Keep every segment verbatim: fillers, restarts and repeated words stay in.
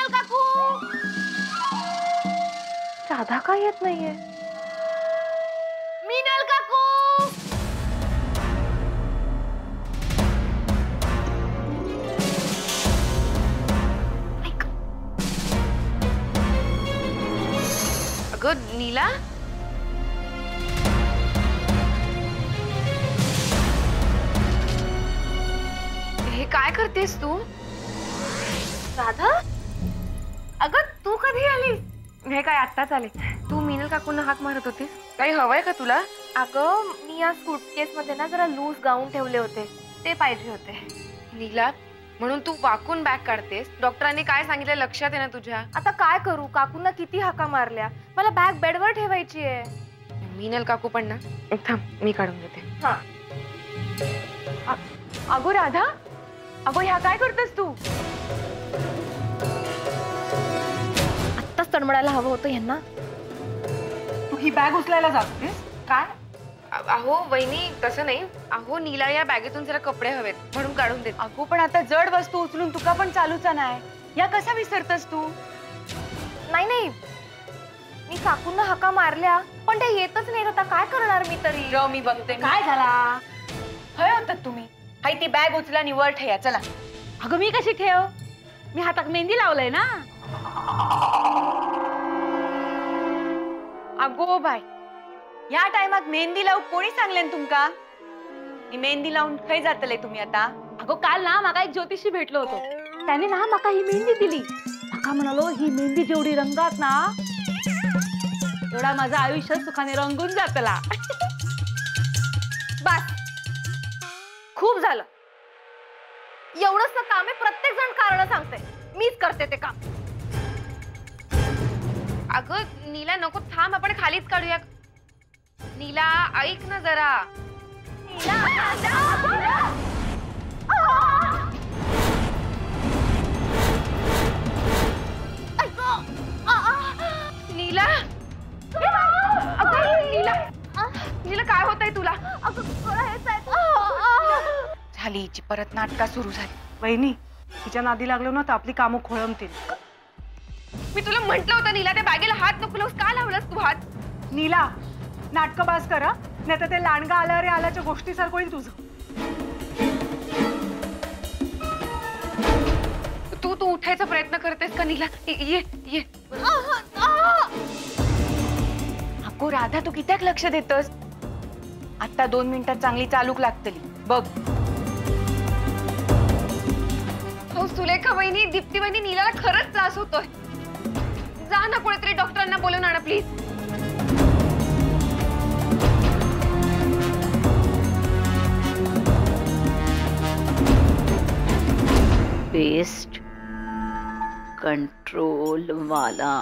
काकू, राधा का येत नाहीये? मीनल काकू, अगं नीला, हे काय करतेस तू? राधा, अगं तू कधी आलीस? हे काय आत्ताच आले. तू मीनल काकूंना हाक मारत होतीस, काही हवंय का तुला? अगं मी या सूटकेस मध्ये ना जरा लूज गाऊन ठेवले होते, ते पाहिजे होते. नीला, म्हणून तू वाकून बॅग काढतेस? डॉक्टरांनी काय सांगितलं लक्षात आहे ना तुझ्या? आता काय करू, काकूंना किती हाका मारल्या, मला बॅग बेडवर ठेवायची आहे. मीनल काकू पण ना, थांब मी काढून देते. हा. अगो राधा, अगो ह्या काय करतेस तू? आत्ताच तडमडायला हवं होतं यांना. तू ही बॅग उचलायला जातेस काय? अहो वहिनी, तसं नाही. अहो नीला या बॅगेतून जरा कपडे हवेत म्हणून काढून देते. अगो पण आता जड वस्तू उचलून तुका पण चालूचा नाही, या कसा विसरतस तू? नाही नाही, मी काकूंना हाका मारल्या पण ते येतच नाही. आता काय करणार मी तरी? र मी बघते काय झाला. हय होतात तुम्ही, हाय ती बॅग उचला निवड ठेया. चला. अगं मी कशी ठेव, मी हातात मेहंदी लावलंय ना. अगो बाय, या टाइमात मेहंदी लावू कोणी सांगलेन तुमका? ही मेहंदी लावून खय जातले तुम्ही आता? अगो काल ना माका एक ज्योतिषी भेटलो होतो, त्याने ना माका ही मेहंदी दिली. माका म्हणालो ही मेहंदी जेवढी रंगात ना एवढा माझं आयुष्य सुखाने रंगून जातला. बस, खूप झालं. एवढंच ना काम आहे, प्रत्येक जण कारण सांगते, मीच करते ते काम. अगं नीला नको, थांब आपण खालीच काढूया. नीला ऐक ना जरा. नीला, नीला, नीला काय होतंय तुला? झाली हिची परत नाटका सुरू झाली. वहिनी, तिच्या नादी लागलो ना तर आपली कामं खोळंबतील. मी तुला म्हंटल होतं नीला, त्या बॅगेला हात नको लावूस. का लावलास तू हात? नीला, नाटक बास करा, नाही तर ते लांडगा आला रे आल्याच्या गोष्टी सारखं होईल तुझं. तू तू उठायचा प्रयत्न करतेस का नीला? ये ये. अगो राधा, तू कित्याक लक्ष देतस? आता दोन मिनिटात चांगली चालूक लागतली बघ. हो सुलेखा वहिनी, दीप्ती वहिनी, नीलाला खरंच त्रास होतोय. जा ना कोणीतरी डॉक्टरांना बोलवून आणा प्लीज. पेस्ट कंट्रोल वाला.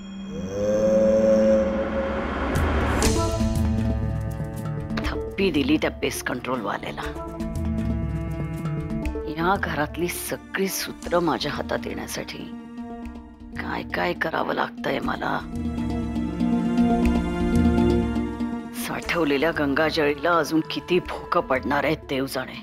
थप्पी दिली त्या पेस्ट कंट्रोल वाल्याला. या घरातली सगळी सूत्र माझ्या हातात येण्यासाठी काय काय करावं लागतंय मला. साठवलेल्या गंगाजळीला अजून किती भोकं पडणार आहेत देव जाणे.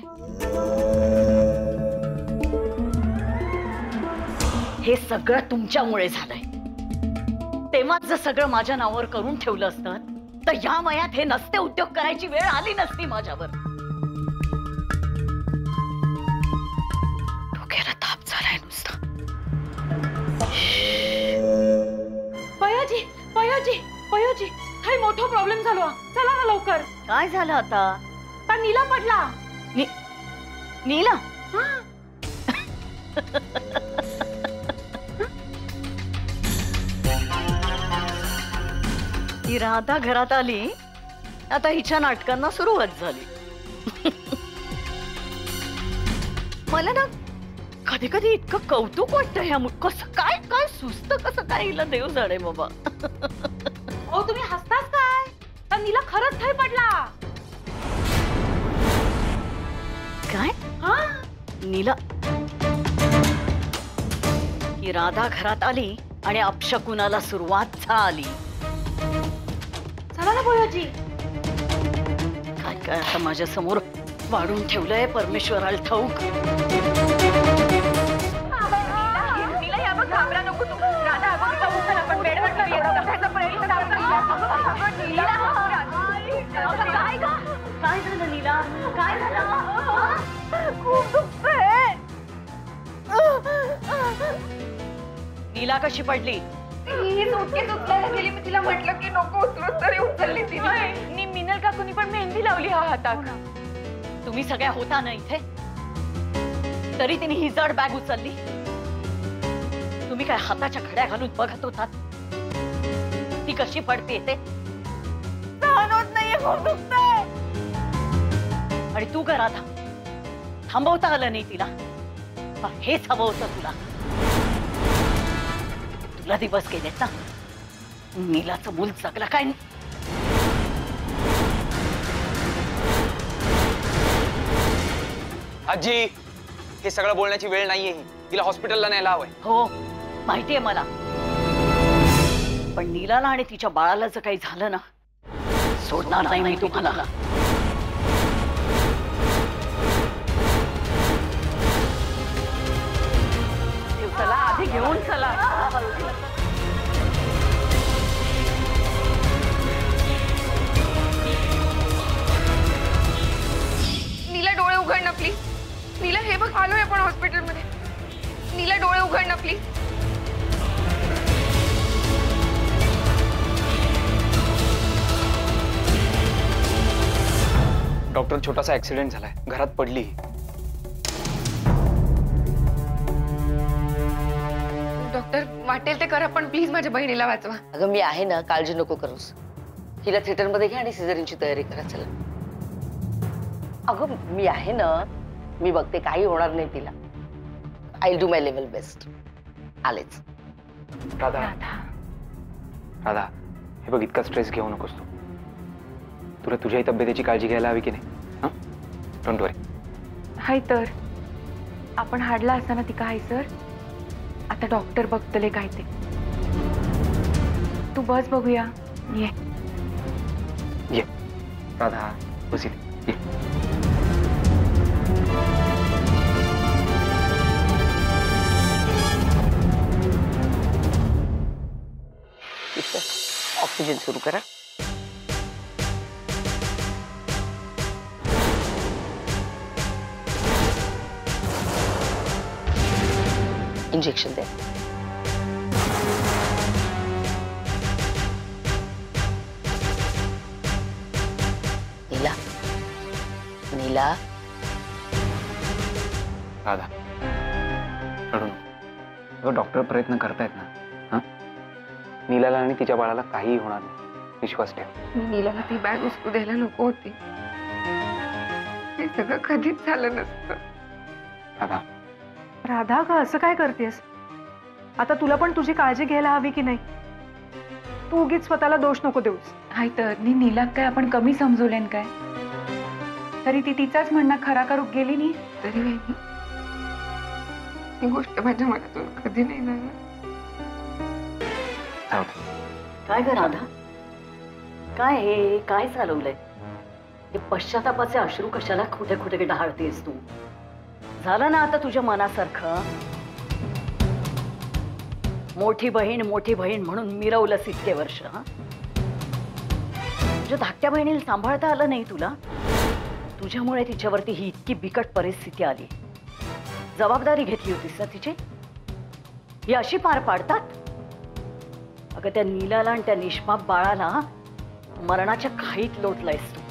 हे सगळं तुमच्यामुळे झालंय. तेव्हा जर सगळं माझ्या नावावर करून ठेवलं असतं तर या वयात हे नसते उद्योग करायची वेळ आली नसती माझ्यावर. डोक्याला ताप झालाय नुसता. पयाजी, पयाजी, पयाजी, काही मोठा प्रॉब्लेम झालो. चला ना लवकर. काय झालं आता? पण नीला पडला. नी, नीला? ती राधा घरात आली, आता हिच्या नाटकांना सुरुवात झाली. मला ना कधी कधी इतकं कौतुक वाटतं ह्या कसं काय काय सुस्त कसं काय हिला देव जाणे बाबा. ओ तुम्ही हसताच काय? पण नीला खरंच थै पडला. काय? हा नीला, ही राधा घरात आली आणि अपशकुनाला सुरुवात झाली. चला ना बोयाजी. काय काय आता माझ्या समोर वाढून ठेवलंय परमेश्वराला ठाऊक. नीला या बघ, घाबरा नको. काय ग काय झालं नीला काय झालं खूप दुखतंय. नीला कशी पडली ही सुटकेस उचलायला गेली, मी तिला म्हटलं की नको उचलूस तरी उचलली तिने. नी मिनल काकूनी पण मेहंदी लावली हा हातात. तुम्ही सगळ्या होता ना इथे तरी तिने ही जड बॅग उचलली. तुम्ही काय हाताच्या खड्या घालून बघत होतात ती कशी पडते ते? सहन होत नाहीये, खूप दुखतंय. आणि तू का राधा थांबवता आलं नाही तिला? पण हेच हवं होतं तुला. तुला दिवस गेलेत ना. नीलाचं मूल जगलं काय? आजी हे सगळं बोलण्याची वेळ नाहीये ही. तिला हॉस्पिटलला न्यायला हवंय. हो माहितीये मला. पण नीलाला आणि तिच्या बाळाला जर काही झालं ना सोडणार नाही मी तुम्हाला. चला आधी घेऊन चला. नीला डोळे उघड ना प्लीज. नीला हे बघ आलोय आपण हॉस्पिटलमध्ये. नीला डोळे उघड ना प्लीज. डॉक्टर छोटासा ऍक्सिडेंट झालाय, घरात पडली. डॉक्टर वाटेल ते करा पण प्लीज माझ्या बहिणीला वाचवा. अगं मी आहे ना, काळजी नको करूस. हिला थिएटर मध्ये घ्या आणि सिझरिनची तयारी करा. चला अगं मी आहे ना, मी बघते काही होणार नाही तिला. I do my level best. आलेच. राधा राधा हे बघ इतका स्ट्रेस घेऊ नकोस तू. तुला तुझ्याही तब्येतीची काळजी घ्यायला हवी की नाही? डोंट वरी. हाय तर आपण हाडला असताना ती काय सर आता डॉक्टर बघतले काय ते. तू बस बघूया. ये ये राधा बस इथे. ये. ऑक्सिजन सुरू करा. इंजेक्शन दे. नीला नीला राधा रडू नको. डॉक्टर प्रयत्न करतायत ना. हा नीलाला आणि तिच्या बाळाला काहीही होणार नाही, विश्वास ठेव. मी नीलाला ती बॅग उचलू द्यायला नको होती. हे सगळं कधीच झालं नसतं. राधा राधा का असं काय करतेस? आता तुला पण तुझी काळजी घ्यायला हवी की नाही? तू उगीच स्वतःला दोष नको देऊस. हाय तर नी नीला काय आपण कमी समजवलेन काय? तरी ती तिचाच म्हणणं खरा करू गेली नाही. तरी वहिनी ही गोष्ट माझ्या मनातून कधी नाही जाणार. जाऊ दे. काय ग राधा काय हे काय चालवलंय? हे पश्चातापाचे अश्रू कशाला खोटे खोटे ढाळतेस तू? झालं ना आता तुझ्या मनासारखं? मोठी बहीण मोठी बहीण म्हणून मिरवलंस इतके वर्ष. तुझ्या धाकट्या बहिणीला सांभाळता आलं नाही तुला. तुझ्यामुळे तिच्यावरती ही इतकी बिकट परिस्थिती आली. जबाबदारी घेतली होतीस ना तिची, ही अशी पार पाडतात? अगं त्या नीलाला आणि त्या निष्पाप बाळाला मरणाच्या खाईत लोटलायस तू.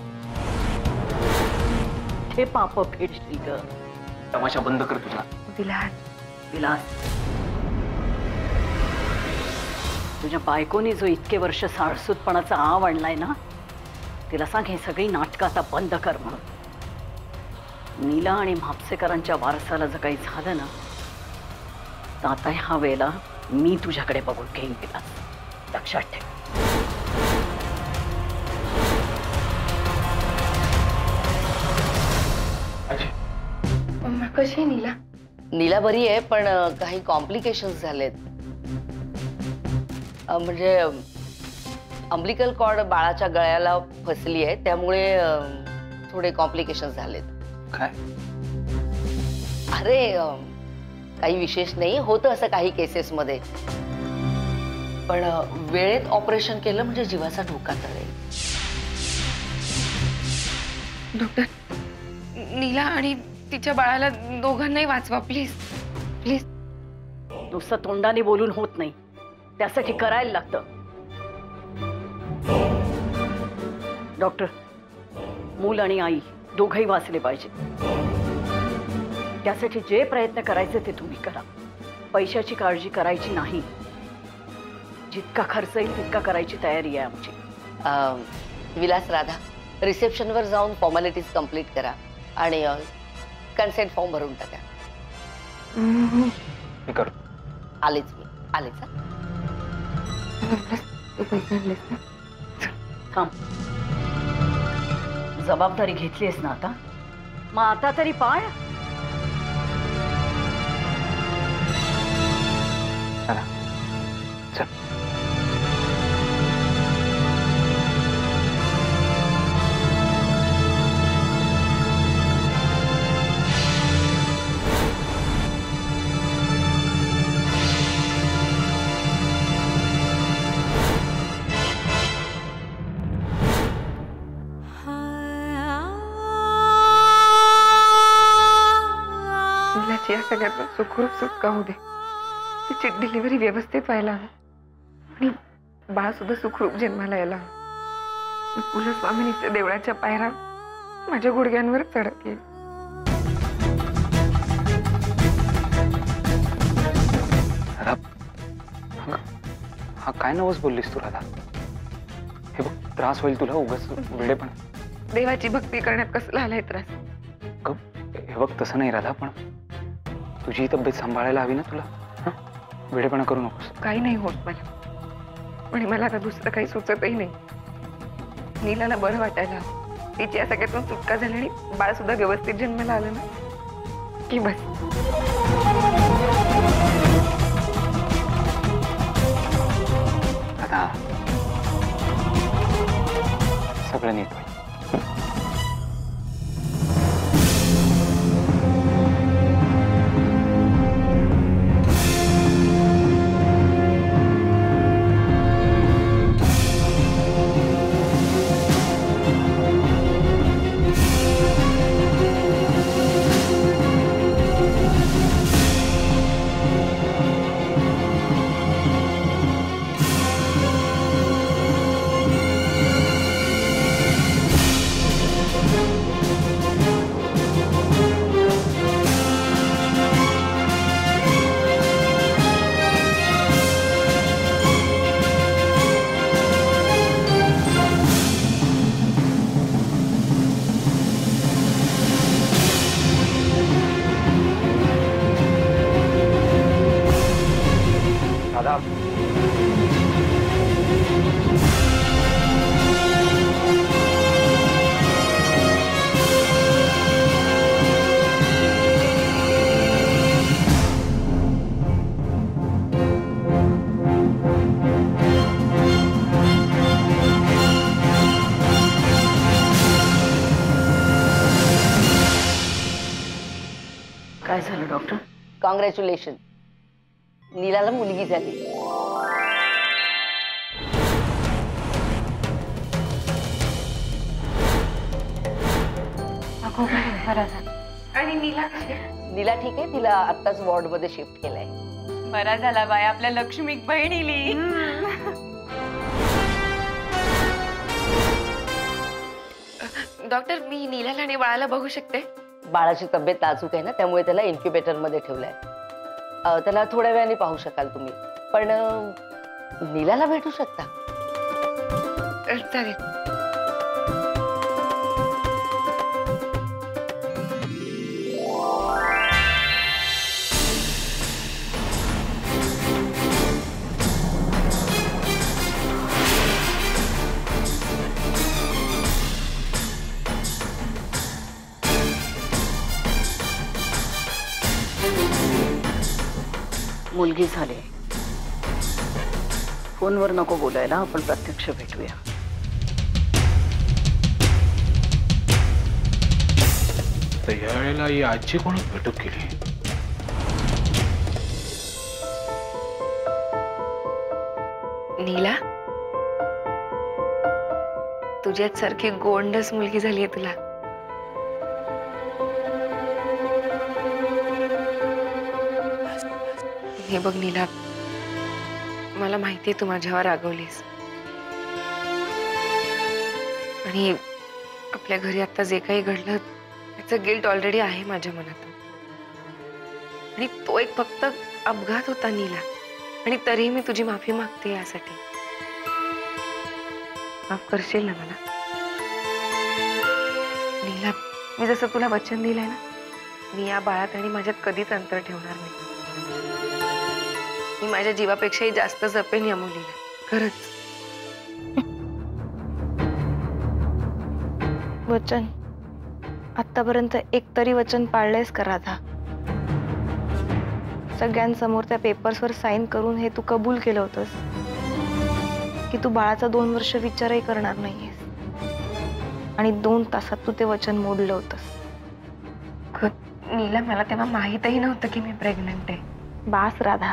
हे पाप फेडशील ग. तमाशा बंद कर तुझा. विलास विलास तुझ्या बायकोनी जो इतके वर्ष साळसूतपणाचा आव आणलाय ना, तिला सांग हे सगळी नाटकं आता बंद कर म्हणून. नीला आणि म्हापसेकरांच्या वारसाला जर काही झालं ना तर आता ह्या वेळेला मी तुझ्याकडे बघून घेईन विलास, लक्षात ठेव. मम्मा कशी आहे नीला? नीला बरी आहे पण अ, काही कॉम्प्लिकेशन्स झालेत. अ, म्हणजे अम्बिलिकल कॉर्ड बाळाच्या गळ्याला फसली आहे, त्यामुळे अ, थोडे कॉम्प्लिकेशन्स झालेत. काय? अरे अ, काही विशेष नाही, होतं असं काही केसेसमध्ये. पण अ, वेळेत ऑपरेशन केलं म्हणजे जीवाचा धोका टळेल. डॉक्टर, नीला आणि तिच्या बाळाला दोघांनाही वाचवा प्लीज प्लीज. नुसतं तोंडाने बोलून होत नाही, त्यासाठी करायला लागतं. डॉक्टर, मूल आणि आई दोघंही वाचले पाहिजे. त्यासाठी जे प्रयत्न करायचे ते तुम्ही करा. पैशाची काळजी करायची नाही. जितका खर्च येईल तितका करायची तयारी आहे आमची. अ, विलास, राधा, रिसेप्शनवर जाऊन फॉर्मॅलिटीज कंप्लीट करा आणि कन्सेंट फॉर्म भरून टाका. मी करू. आलेच मी आलेच हा. थांब. जबाबदारी घेतलीस ना आता, मग आता तरी पाळ. चला चल. नीलाची या सगळ्यातून सुखरूप सुटका होऊ दे. तिची डिलिव्हरी व्यवस्थित व्हायला हवी आणि बाळ सुद्धा सुखरूप जन्माला यायला हवं. कुलस्वामिनीच्या देवळाच्या पायऱ्या माझ्या गुडघ्यांवर चढत येईल. राधा, हा- हा काय नवस बोललीस तू राधा? हे बघ, त्रास होईल तुला उगाच वेडे पण. देवाची भक्ती करण्यात कसला आलाय त्रास. हे बघ, तसं नाही राधा, पण तुझी तब्येत सांभाळायला हवी ना तुला. वेडेपणा करू नकोस. काही नाही होत मला, पण मला आता दुसरं काही सुचतही नाही. नीलाला बरं वाटायला हवं. तिची या सगळ्यातून सुटका झाली आणि बाळ सुद्धा व्यवस्थित जन्माला आलं ना की बस. राधा, सगळं नीट होईल. राधा, काय झालं डॉक्टर? कॉंग्रॅच्युलेशन, नीलाला मुलगी झाली. आणि नीला नीला ठीक आहे, तिला आत्ताच वॉर्ड मध्ये शिफ्ट केलंय. बरा झाला बाय, आपल्या लक्ष्मी बहीण इली. डॉक्टर, मी नीलाला आणि बाळाला बघू शकते? बाळाची तब्येत नाजूक आहे ना, त्यामुळे त्याला इन्क्युबेटर मध्ये ठेवलंय. अ, त्याला थोड्या वेळाने पाहू शकाल तुम्ही, पण अ, नीलाला भेटू शकता. अ, चालेल. मुलगी झाली. फोनवर नको बोलायला, आपण प्रत्यक्ष भेटूया. तर या वेळेला ही आजी कोण भेटू केली? नीला, तुझ्याच सारखी गोंडस मुलगी झालीये तुला. हे बघ नीला, मला माहितीये तू माझ्यावर रागवलीस आणि आपल्या घरी आता जे काही घडलं त्याचं गिल्ट ऑलरेडी आहे माझ्या मनात. आणि तो एक फक्त अपघात होता नीला, आणि तरीही मी तुझी माफी मागते यासाठी. माफ करशील ना मला? नीला, मी जसं तुला वचन दिलंय ना, मी या बाळात आणि माझ्यात कधीच अंतर ठेवणार नाही. मी माझ्या जीवापेक्षाही जास्त जपेन या मुलीला, खरंच. वचन आतापर्यंत एक तरी वचन पाळलेस का राधा? सगळ्यांसमोर त्या पेपर्सवर साईन करून हे तू कबूल केलं होतंस की तू बाळाचा दोन वर्ष विचारही करणार नाहीयेस, आणि दोन तासात तू ते वचन मोडलं होतंस. नीला, मला तेव्हा माहीतही नव्हतं की मी प्रेग्नंट आहे. बास राधा,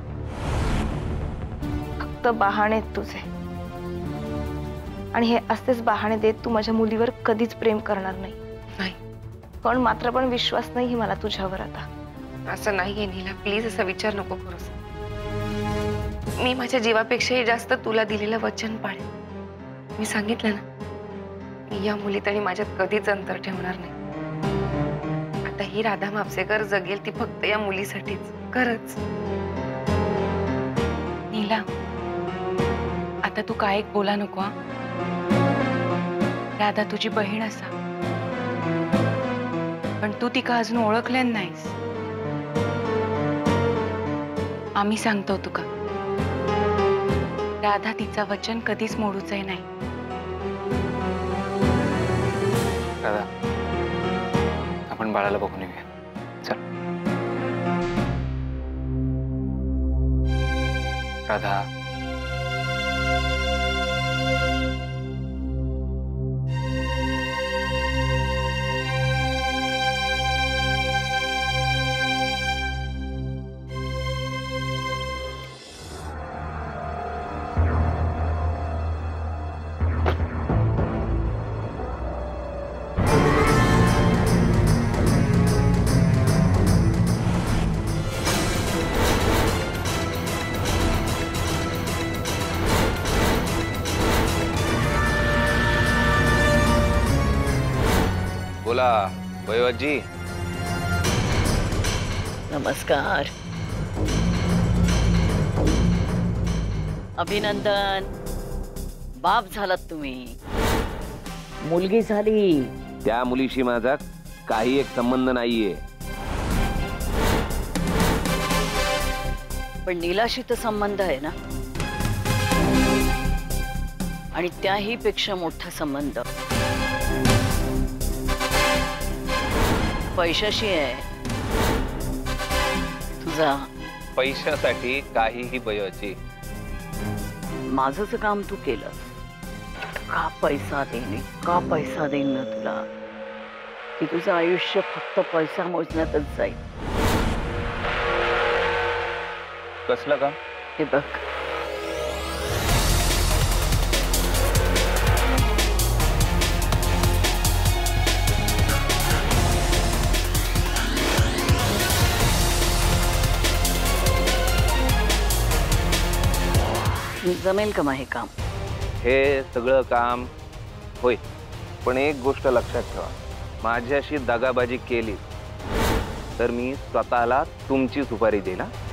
फक्त बहाणे तुझे, आणि हे असेच बहाणे देत तू माझ्या मुलीवर कधीच प्रेम करणार नाही. नाही, पण मात्र पण विश्वास नाही मला तुझ्यावर आता. असं नाहीये नीला, प्लीज असा विचार नको करूस. मी माझ्या जीवापेक्षाही जास्त तुला दिलेलं वचन पाळेन. मी सांगितलं ना, मी या मुलीत आणि माझ्यात कधीच अंतर ठेवणार नाही. आता ही राधा म्हापसेकर जगेल ती फक्त या मुलीसाठीच, खरंच. नीला, आता तू काय एक बोला नको हा. राधा तुझी बहीण असा, पण तू ती का अजून ओळखल्यान नाहीस. आम्ही सांगतो तुका, राधा तिचा वचन कधीच मोडूचंय नाही. राधा, आपण बाळाला बघून येऊया. चल राधा. बोला वैवजी. नमस्कार. अभिनंदन, बाप झालात तुम्ही. मुलगी झाली. त्या मुलीशी माझा काही एक संबंध नाहीये. पण नीलाशी तर संबंध आहे ना, आणि त्याही पेक्षा मोठा संबंध पैशाशी आहे तुझा. पैशासाठी काहीही वैवजी. माझंच काम तू केलं. का पैसा देईन, का पैसा देईन ना तुला, की तुझं आयुष्य फक्त पैसा मोजण्यातच जाईल. कसलं का? हे बघ, जमेल का मग हे काम? हे सगळं काम होय, पण एक गोष्ट लक्षात ठेवा, माझ्याशी दगाबाजी केली तर मी स्वतःला तुमची सुपारी देईल.